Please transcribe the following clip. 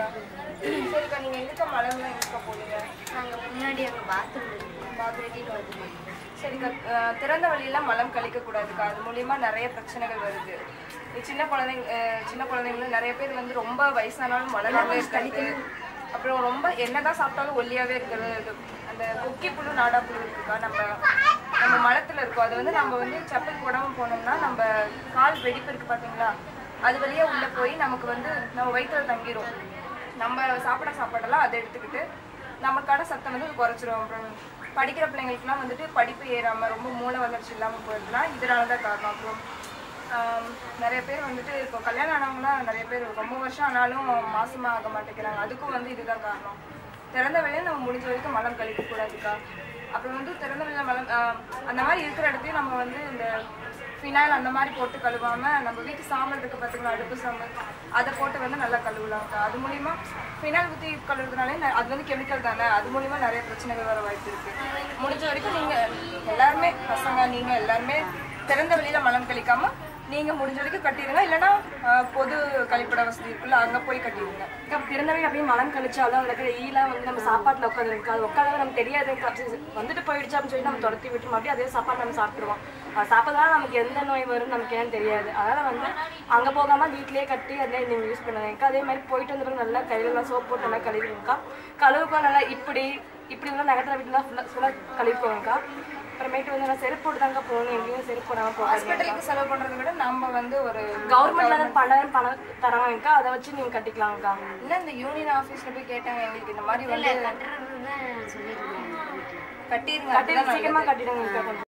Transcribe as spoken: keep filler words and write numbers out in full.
சரிக்கா. சரிக்கா, நீங்க எதுக்கு மலம்லாம் எங்க போறீங்க? நாங்க முன்னாடி அங்க பாத்ரூம் பாத்ரூம் வந்து சரிக்கா, திறந்த வழியில மலம் கழிக்க கூடாதுக்கா. அது மூலியமா நிறைய பிரச்சனைகள் வருது. சின்ன குழந்தைங்க சின்ன குழந்தைங்களும் நிறைய பேர் வந்து ரொம்ப வயசானாலும் மலமாவே இருக்காது. அப்புறம் ரொம்ப என்னதான் சாப்பிட்டாலும் ஒல்லியாவே இருக்கிறது. அந்த கொக்கி புழு நாடா புழு இருக்குக்கா, நம்ம நம்ம மலத்துல இருக்கும். அது வந்து நம்ம வந்து செப்பல் போடாம போனோம்னா நம்ம கால் வெடிப்பு இருக்கு பாத்தீங்களா, அது வழியா உள்ள போய் நமக்கு வந்து நம்ம வயிற்றுல தங்கிரும். நம்ம சாப்பிட சாப்பாடெல்லாம் அதை எடுத்துக்கிட்டு நமக்கான சத்தம் வந்து குறைச்சிரும். அப்புறம் படிக்கிற பிள்ளைங்களுக்குலாம் வந்துட்டு படிப்பு ஏறாமல் ரொம்ப மூளை வளர்ச்சி இல்லாமல் போயிருதுன்னா இதனால தான் காரணம். அப்புறம் நிறைய பேர் வந்துட்டு இப்போ கல்யாணம் ஆனவங்களாம் நிறைய பேர் ரொம்ப வருஷம் ஆனாலும் மாசமாக ஆக மாட்டேங்கிறாங்க. அதுக்கும் வந்து இதுதான் காரணம். திறந்த வெளியில் நம்ம முடிஞ்ச வரைக்கும் மலம் கழிக்கக்கூடாதுக்கா. அப்புறம் வந்து திறந்த வெளியில் மலம் அந்த மாதிரி இருக்கிற இடத்தையும் நம்ம வந்து இந்த ஃபினாயில் அந்த மாதிரி போட்டு கழுவாமல் நம்ம வீட்டு சாம்பல் இருக்குது பார்த்துக்கலாம், அடுப்பு சாம்பல், அதை போட்டு வந்து நல்லா கழுவலாம்க்கா. அது மூலிமா ஃபினாயில் ஊற்றி கழுவுறதுனாலே அது வந்து கெமிக்கல் தானே, அது மூலிமா நிறைய பிரச்சனைகள் வர வாய்ப்பு இருக்குது. முடிஞ்ச வரைக்கும் நீங்கள் எல்லாருமே பசங்க நீங்கள் எல்லாருமே திறந்த வெளியில் மலம் கழிக்காமல் நீங்கள் முடிஞ்ச வரைக்கும் கட்டிடுங்க. இல்லைன்னா பொது கழிப்பிட வசதி இருக்குல்ல, அங்கே போய் கட்டிடுங்க. திறந்தவே அப்படியே மலம் கழிச்சாலும் அதில் இருக்கிற ஈலாம் வந்து நம்ம சாப்பாட்டில் உட்காந்துருக்கு. அது உட்காந்து நமக்கு தெரியாது, வந்துட்டு போயிடுச்சு அப்படின்னு சொல்லி நம்ம துரத்தி விட்டு மறுபடியும் அதே சாப்பாடு நம்ம சாப்பிட்ருவோம். சாப்பிட்றதுனால நமக்கு எந்த நோய் வரும்னு நமக்கு ஏன்னு தெரியாது. அதனால் வந்து அங்கே போகாமல் வீட்லேயே கட்டி அதே நீங்கள் யூஸ் பண்ணுறீங்கக்கா. அதே மாதிரி போயிட்டு வந்து நல்லா கையிலலாம் சோப் போட்டு நல்லா கழுவிங்கக்கா. கழுவுக்கா நல்லா இப்படி இப்படி வந்து நகரத்தில் வீட்டுலாம் ஃபுல்லாக ஃபுல்லாக கழுவிக்கோங்கக்கா. அப்புறமேட்டு வந்து நான் செருப்பு போட்டு தாங்க போகணும், எங்கேயும் செருப்பு போடாமல் போக. ஹாஸ்பிட்டலுக்கு செலவு பண்ணுறத விட நம்ம வந்து ஒரு கவர்மெண்ட்ல பணம் பணம் தராங்கக்கா, அதை வச்சு நீங்கள் கட்டிக்கலாம்க்கா. இல்லை இந்த யூனியன் ஆஃபீஸில் போய் கேட்டாங்க, எங்களுக்கு இந்த மாதிரி வந்து கட்டுறது தான் சொல்லியிருக்கேன். கட்டிடுங்க, கட்டி சீக்கிரமாக கட்டிடுங்கக்கா.